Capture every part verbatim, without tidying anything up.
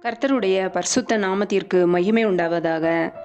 கர்த்தருடைய பரிசுத்த நாமத்திற்கு மகிமை உண்டாவதாக.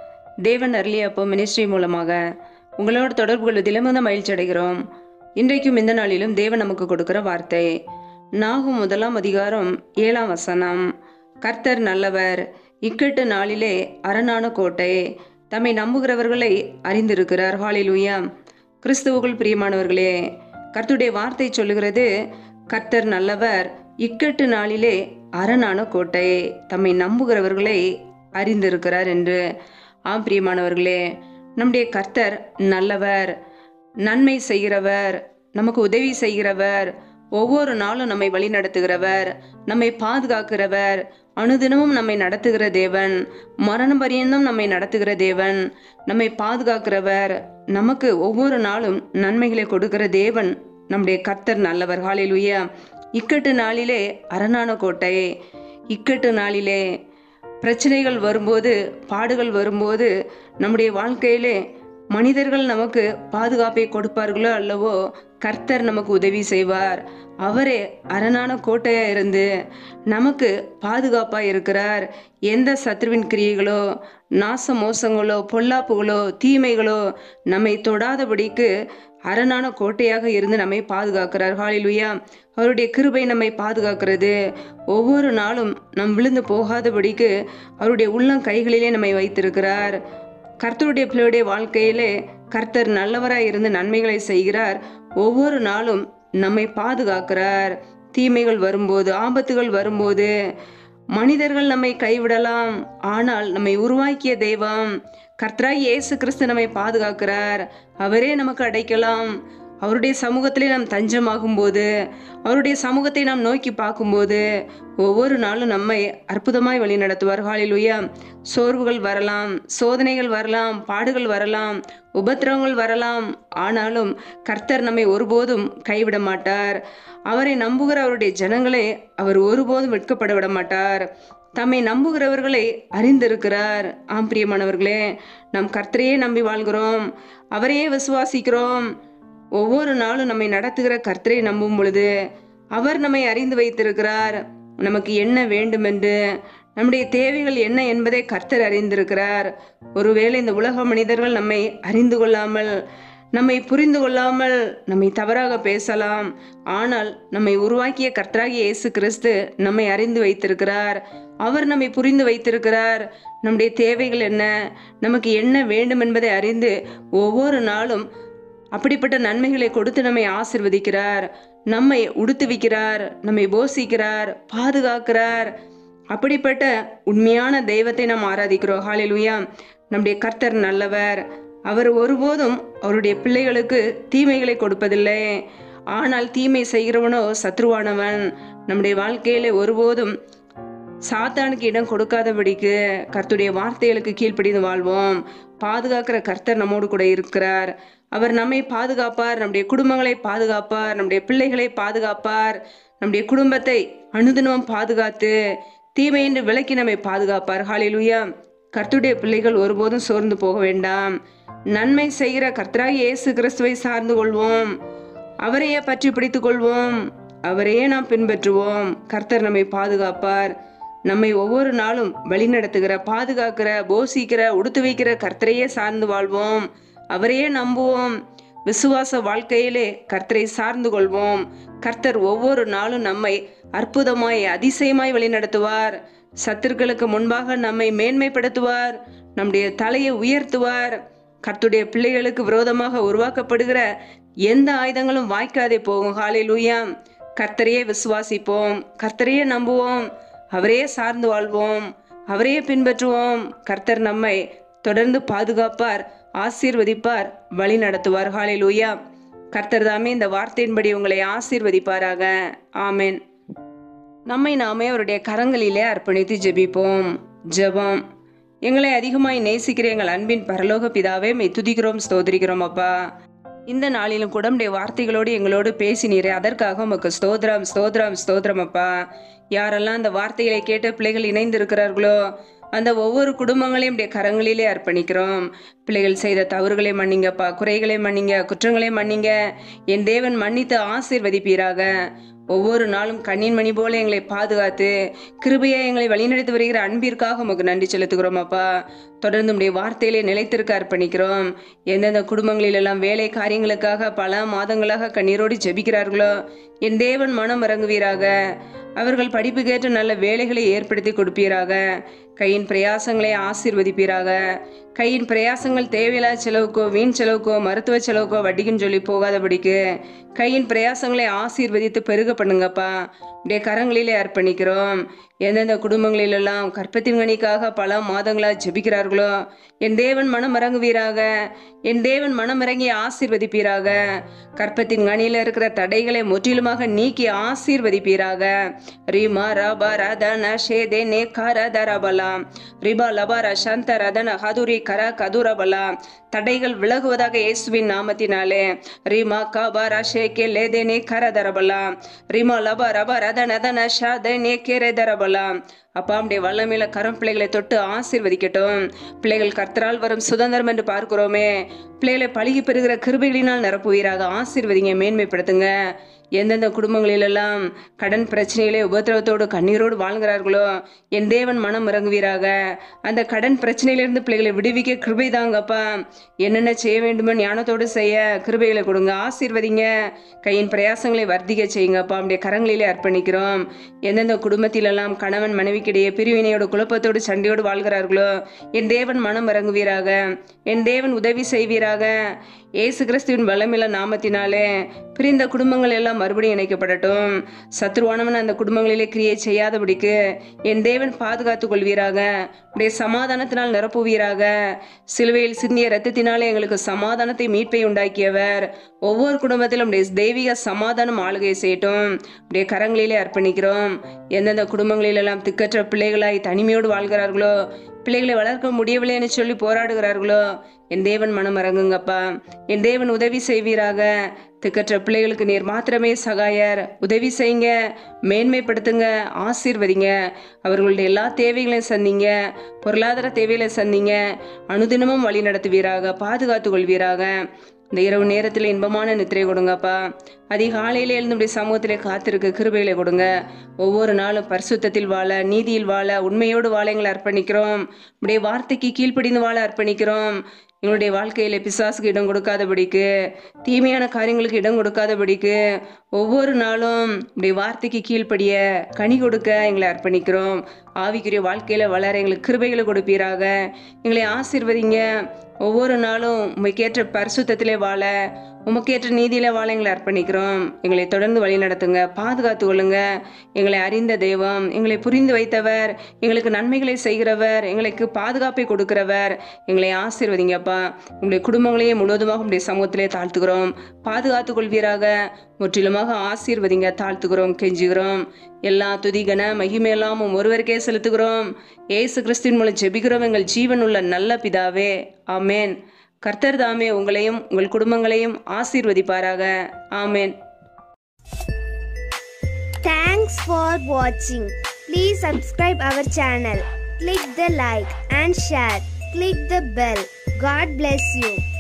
தேவன் அருளிய அப்போ மினிஸ்ட்ரி மூலமாக உங்களோட தொடர்பு கொள்வதிலும் வந்து மகிழ்ச்சி அடைகிறோம். இன்றைக்கும் இந்த நாளிலும் தேவன் நமக்கு கொடுக்கிற வார்த்தை நாகும் முதலாம் அதிகாரம் ஏழாம் வசனம். கர்த்தர் நல்லவர், இக்கட்டு நாளிலே அரணான கோட்டை, தம்மை நம்புகிறவர்களை அறிந்திருக்கிறார். ஹல்லேலூயா. கிறிஸ்துவுக்குள் பிரியமானவர்களே, கர்த்தருடைய வார்த்தை சொல்லுகிறது, கர்த்தர் நல்லவர், இக்கட்டு நாளிலே அரணான கோட்டை, தம்மை நம்புகிறவர்களை அறிந்திருக்கிறார் என்று. ஆம் பிரியமானவர்களே, நம்முடைய கர்த்தர் நல்லவர், நன்மை செய்கிறவர், நமக்கு உதவி செய்கிறவர், ஒவ்வொரு நாளும் நம்மை வழி நடத்துகிறவர், நம்மை பாதுகாக்கிறவர், அனுதினமும் நம்மை நடத்துகிற தேவன், மரணம் பரியந்தம் நம்மை நடத்துகிற தேவன், நம்மை பாதுகாக்கிறவர், நமக்கு ஒவ்வொரு நாளும் நன்மைகளை கொடுக்கிற தேவன் நம்முடைய கர்த்தர் நல்லவர். ஹல்லேலூயா. இக்கட்டு நாளிலே அரணான கோட்டை. இக்கட்டு நாளிலே பிரச்சனைகள் வரும்போது, பாடுகள் வரும்போது, நம்முடைய வாழ்க்கையிலே மனிதர்கள் நமக்கு பாதுகாப்பை கொடுப்பார்களோ அல்லவோ, கர்த்தர் நமக்கு உதவி செய்வார். அவரே அரணான கோட்டையா இருந்து நமக்கு பாதுகாப்பா இருக்கிறார். எந்த சத்ருவின் கிரியைகளோ, நாச மோசங்களோ, பொல்லாப்புகளோ, தீமைகளோ நம்மை தொடாதபடிக்கு அரணான கோட்டையாக இருந்து நம்மை பாதுகாக்கிறார். ஹல்லேலூயா. அவருடைய கிருபை நம்மை பாதுகாக்கிறது. ஒவ்வொரு நாளும் நம் விழுந்து போகாதபடிக்கு அவருடைய உள்ளம் கைகளிலே நம்மை வைத்திருக்கிறார். கர்த்தருடைய பிள்ளையுடைய வாழ்க்கையிலே கர்த்தர் நல்லவராய் இருந்து நன்மைகளை செய்கிறார். ஒவ்வொரு நாளும் நம்மை பாதுகாக்கிறார். தீமைகள் வரும்போது, ஆபத்துகள் வரும்போது, மனிதர்கள் நம்மை கைவிடலாம், ஆனால் நம்மை உருவாக்கிய தெய்வம் கர்த்தராய் இயேசு கிறிஸ்து நம்மை பாதுகாக்கிறார். அவரே நமக்கு அடைக்கலாம். அவருடைய சமூகத்திலே நாம் தஞ்சமாகும் போது, அவருடைய சமூகத்தை நாம் நோக்கி பார்க்கும்போது, ஒவ்வொரு நாளும் நம்மை அற்புதமாய் வழி நடத்துவார். ஹல்லேலூயா. சோர்வுகள் வரலாம், சோதனைகள் வரலாம், பாடுகள் வரலாம், உபத்திரவங்கள் வரலாம், ஆனாலும் கர்த்தர் நம்மை ஒருபோதும் கைவிட மாட்டார். அவரை நம்புகிற அவருடைய ஜனங்களை அவர் ஒருபோதும் வெட்கப்பட விட மாட்டார். தம்மை நம்புகிறவர்களை அறிந்திருக்கிறார். ஆம் பிரியமானவர்களே, நாம் கர்த்தரையே நம்பி வாழ்கிறோம், அவரையே விசுவாசிக்கிறோம். ஒவ்வொரு நாளும் நம்மை நடத்துகிற கர்த்தரை நம்பும் பொழுது அவர் நம்மை அறிந்து வைத்திருக்கிறார். நமக்கு என்ன வேண்டும் என்று, நம்முடைய தேவைகள் என்ன என்பதை கர்த்தர் அறிந்திருக்கிறார். ஒருவேளை இந்த உலக மனிதர்கள் நம்மை அறிந்து கொள்ளாமல், நம்மை புரிந்து கொள்ளாமல், நம்மை தவறாக பேசலாம், ஆனால் நம்மை உருவாக்கிய கர்த்தராகிய இயேசு கிறிஸ்து நம்மை அறிந்து வைத்திருக்கிறார். அவர் நம்மை புரிந்து வைத்திருக்கிறார். நம்முடைய தேவைகள் என்ன, நமக்கு என்ன வேண்டும் என்பதை அறிந்து ஒவ்வொரு நாளும் அப்படிப்பட்ட நன்மைகளை கொடுத்து நம்மை ஆசீர்வதிக்கிறார். நம்மை உடுத்துவிக்கிறார், நம்மை போஷிக்கிறார், பாதுகாக்கிறார். அப்படிப்பட்ட உண்மையான தெய்வத்தை நாம் ஆராதிக்கிறோம். ஹல்லேலூயா. நம்முடைய கர்த்தர் நல்லவர். அவர் ஒருபோதும் அவருடைய பிள்ளைகளுக்கு தீமைகளை கொடுப்பதில்லை, ஆனால் தீமை செய்கிறவனோ சத்ருவானவன். நம்முடைய வாழ்க்கையில ஒருபோதும் சாத்தானுக்கு இடம் கொடுக்காதபடிக்கு கர்த்தருடைய வார்த்தைகளுக்கு கீழ்ப்படிந்து வாழ்வோம். பாதுகாக்கிற கர்த்தர் நம்மோடு கூட இருக்கிறார். அவர் நம்மை பாதுகாப்பார், நம்முடைய குடும்பங்களை பாதுகாப்பார், நம்முடைய பிள்ளைகளை பாதுகாப்பார், நம்முடைய குடும்பத்தை அனுதினமும் பாதுகாத்து தீமையின்றி விலக்கி நம்மை பாதுகாப்பார். ஹல்லேலூயா. கர்த்தருடைய பிள்ளைகள் ஒருபோதும் சோர்ந்து போக வேண்டாம். நன்மை செய்கிற கர்த்தராகிய இயேசு கிறிஸ்துவை சார்ந்து கொள்வோம். அவரையே பற்றி பிடித்துக் கொள்வோம். அவரையே நாம் பின்பற்றுவோம். கர்த்தர் நம்மை பாதுகாப்பார். நம்மை ஒவ்வொரு நாளும் வழி நடத்துகிற, பாதுகாக்கிற, போஷிக்கிற, உடுத்து வைக்கிற கர்த்தரையே சார்ந்து வாழ்வோம். அவரையே நம்புவோம். விசுவாச வாழ்க்கையிலே கர்த்தரை சார்ந்து கொள்வோம். கர்த்தர் ஒவ்வொரு நாளும் நம்மை அற்புதமாய், அதிசயமாய் வழி நடத்துவார். சத்துருக்களுக்கு முன்பாக நம்மை மேன்மைப்படுத்துவார். நம்முடைய தலையை உயர்த்துவார். கர்த்தருடைய பிள்ளைகளுக்கு விரோதமாக உருவாக்கப்படுகிற எந்த ஆயுதங்களும் வாய்க்காதே போகும். ஹல்லேலூயா. கர்த்தரையே விசுவாசிப்போம், கர்த்தரையே நம்புவோம், அவரையே சார்ந்து வாழ்வோம், அவரையே பின்பற்றுவோம். கர்த்தர் நம்மை தொடர்ந்து பாதுகாப்பார், ஆசீர்வதிப்பார், வழி நடத்துவார். ஹல்லேலூயா. கர்த்தர் தாமே இந்த வார்த்தையின்படி உங்களை ஆசீர்வதிப்பாராக. ஆமென். நம்மை நாமே அவருடைய கரங்களிலே அர்ப்பணித்து ஜெபிப்போம். ஜெபம். எங்களை அதிகமாய் நேசிக்கிற எங்கள் அன்பின் பரலோக பிதாவே, மெய் துதிக்கிறோம், ஸ்தோத்திரிக்கிறோம் அப்பா. இந்த நாளிலும் கூட உடைய வார்த்தைகளோடு எங்களோடு பேசினீரே, அதற்காக உமக்கு ஸ்தோத்திரம், ஸ்தோத்திரம், ஸ்தோத்திரம் அப்பா. யாரெல்லாம் அந்த வார்த்தைகளை கேட்ட பிள்ளைகள் இணைந்து இருக்கிறார்களோ அந்த ஒவ்வொரு குடும்பங்களையும் உடைய கரங்களிலே அர்ப்பணிக்கிறோம். பிள்ளைகள் செய்த தவறுகளை மன்னிங்கப்பா, குறைகளை மன்னிங்க, குற்றங்களை மன்னிங்க. என் தேவன் மன்னித்து ஆசீர்வதிப்பீராக. ஒவ்வொரு நாளும் கண்ணின் மணி போல எங்களை பாதுகாத்து கிருபையா எங்களை வழிநடத்தி வருகிற அன்பிற்காக உமக்கு நன்றி செலுத்துகிறோம் அப்பா. தொடர்ந்து உடைய வார்த்தையிலே நிலைத்திருக்க அர்ப்பணிக்கிறோம். எந்தெந்த குடும்பங்களில் எல்லாம் வேலை காரியங்களுக்காக பல மாதங்களாக கண்ணீரோடு ஜெபிக்கிறார்களோ என் தேவன் மனம் இறங்குவீராக. அவர்கள் படிப்புக்கேற்ற நல்ல வேலைகளை ஏற்படுத்தி கொடுப்பீராக. கையின் பிரயாசங்களை ஆசீர்வதிப்பீராக. கையின் பிரயாசங்கள் தேவையில்லாத செலவுக்கோ வீண் செலவுக்கோ மருத்துவ செலவுக்கோ வட்டிக்குன்னு சொல்லி போகாதபடிக்கு கையின் பிரயாசங்களை ஆசீர்வதித்து பெருக பண்ணுங்கப்பா. உடைய கரங்களிலே அர்ப்பணிக்கிறோம். எந்தெந்த குடும்பங்களிலெல்லாம் கற்பத்தின் கனிக்காக பல மாதங்களாக ஜெபிக்கிறார்களோ என் தேவன் மனம் இறங்குவீராக. என் தேவன் மனம் இறங்கி ஆசீர்வதிப்பீராக. கற்பத்தின் கனியில இருக்கிற தடைகளை முற்றிலுமாக நீக்கி ஆசீர்வதிப்பீராக. ரிமா ரபா ரதன ஷேதே நே கரதரபலா ரிபா லபா ரஷந்த ரதன ஹதுரி கர கதுரபலா. தடைகள் விலகுவதாக இயேசுவின் நாமத்தினாலே. ரிமா கபா ரஷேகே லேதே நே கரதரபலா ரிமா லபா ரபா ரதன தன ஷாதே நே கேரதரபலா. அப்பா நம்முடைய வல்லமையில கரம் பிள்ளைகளை தொட்டு ஆசீர்வதிக்கட்டும். பிள்ளைகள் கர்த்தரால் வரும் சுதந்திரம் என்று பார்க்கிறோமே, பிள்ளைகளை பழகி பெறுகிற கிருபைகளினால் நிரப்புவீராக. ஆசீர்வதிங்க, மேன்மைப்படுத்துங்க. எந்தெந்த குடும்பங்களிலெல்லாம் கடன் பிரச்சனைகளே உபத்திரவத்தோடு கண்ணீரோடு வாழ்கிறார்களோ என் தேவன் மனம் இறங்குவீராக. அந்த கடன் பிரச்சனையிலிருந்து பிள்ளைகளை விடுவிக்க கிருபை தாங்கப்பா. என்னென்ன செய்ய வேண்டுமோ ஞானத்தோடு செய்ய கிருபைகளை கொடுங்க. ஆசீர்வதிங்க. கையின் பிரயாசங்களை வர்த்திக்க செய்யுங்கப்பா. நம்முடைய கரங்களிலே அர்ப்பணிக்கிறோம். எந்தெந்த குடும்பத்திலெல்லாம் கணவன் மனைவிக்கிடையே பிரிவினையோடு குழப்பத்தோடு சண்டையோடு வாழ்கிறார்களோ என் தேவன் மனம் இறங்குவீராக. என் தேவன் உதவி செய்வீராக. இயேசு கிறிஸ்துவின் வல்லமையுள்ள நாமத்தினாலே பிரிந்த குடும்பங்கள் எல்லாம் மறுபடியும் இணைக்கப்படட்டும். சத்ருவானவன் அந்த குடும்பங்களிலே கிரியை செய்யாதபடிக்கு என் தேவன் பாதுகாத்துக் கொள்வீராக. உடைய சமாதானத்தினால் நிரப்புவீராக. சிலுவையில் சிந்திய இரத்தத்தினாலே எங்களுக்கு சமாதானத்தை மீட்பை உண்டாக்கியவர். ஒவ்வொரு குடும்பத்திலும் உடைய தெய்வீக சமாதானம் ஆளுகை செய்யட்டும். உடைய கரங்களிலே அர்ப்பணிக்கிறோம். எந்தெந்த குடும்பங்களிலெல்லாம் திக்கற்ற பிள்ளைகளாய் தனிமையோடு வாழ்கிறார்களோ, பிள்ளைகளை வளர்க்க முடியவில்லை என்று சொல்லி போராடுகிறார்களோ என் தேவன் மனம் இறங்குங்கப்பா. என் தேவன் உதவி செய்வீராக. திக்கற்ற பிள்ளைகளுக்கு நீர் மாத்திரமே சகாயர். உதவி செய்யுங்க, மேன்மைப்படுத்துங்க, ஆசீர்வதிங்க. அவர்களுடைய எல்லா தேவைகளையும் சந்திங்க. பொருளாதார தேவைகளை சந்திங்க. அனுதினமும் வழி நடத்துவீராக. பாதுகாத்து கொள்வீராக. இந்த இரவு நேரத்தில் இன்பமான நித்திரை கொடுங்கப்பா. அதிகாலையில எழுந்துடைய சமூகத்திலே காத்திருக்க கிருபைகளை கொடுங்க. ஒவ்வொரு நாளும் பரிசுத்தத்தில் வாழ, நீதியில் வாழ, உண்மையோடு வாழ எங்களை அர்ப்பணிக்கிறோம். உடைய வார்த்தைக்கு கீழ்ப்படிந்து வாழ அர்ப்பணிக்கிறோம். எங்களுடைய வாழ்க்கையில பிசாசுக்கு இடம் கொடுக்காதபடிக்கு, தீமையான காரியங்களுக்கு இடம் கொடுக்காதபடிக்கு ஒவ்வொரு நாளும் உடைய வார்த்தைக்கு கீழ்ப்படிய கனி கொடுக்க எங்களை அர்ப்பணிக்கிறோம். ஆவிக்குரிய வாழ்க்கையில வளர எங்களுக்கு கிருபைகளை கொடுப்பீராக. எங்களை ஆசீர்வதிங்க. ஒவ்வொரு நாளும் உமைக்கேற்ற பரிசுத்தத்திலே வாழ, உமக்கேற்ற நீதியில வாழ எங்களை அர்ப்பணிக்கிறோம். எங்களை தொடர்ந்து வழி நடத்துங்க, பாதுகாத்து கொள்ளுங்க. எங்களை அறிந்த தெய்வம், எங்களை புரிந்து வைத்தவர், எங்களுக்கு நன்மைகளை செய்கிறவர், எங்களுக்கு பாதுகாப்பை கொடுக்கிறவர். எங்களை ஆசீர்வதிங்கப்பா. உங்களுடைய குடும்பங்களையே முழுவதுமாக உங்களுடைய சமூகத்திலே தாழ்த்துகிறோம். பாதுகாத்து கொள்வீராக. முற்றிலுமாக ஆசீர்வதிங்க. தாழ்த்துகிறோம், கெஞ்சுகிறோம். எல்லா துதிகன மகிமையெல்லாம் ஒருவருக்கே செலுத்துகிறோம். ஏசு கிறிஸ்துவின் மூலம் ஜெபிக்கிறோம் எங்கள் ஜீவன் உள்ள நல்ல பிதாவே. ஆமேன். கர்த்தர் தாமே உங்களையும் உங்கள் குடும்பங்களையும் ஆசீர்வதிப்பாராக. ஆமேன். Thanks for watching. Please subscribe our channel. Click the like and share. Click the bell. God bless you.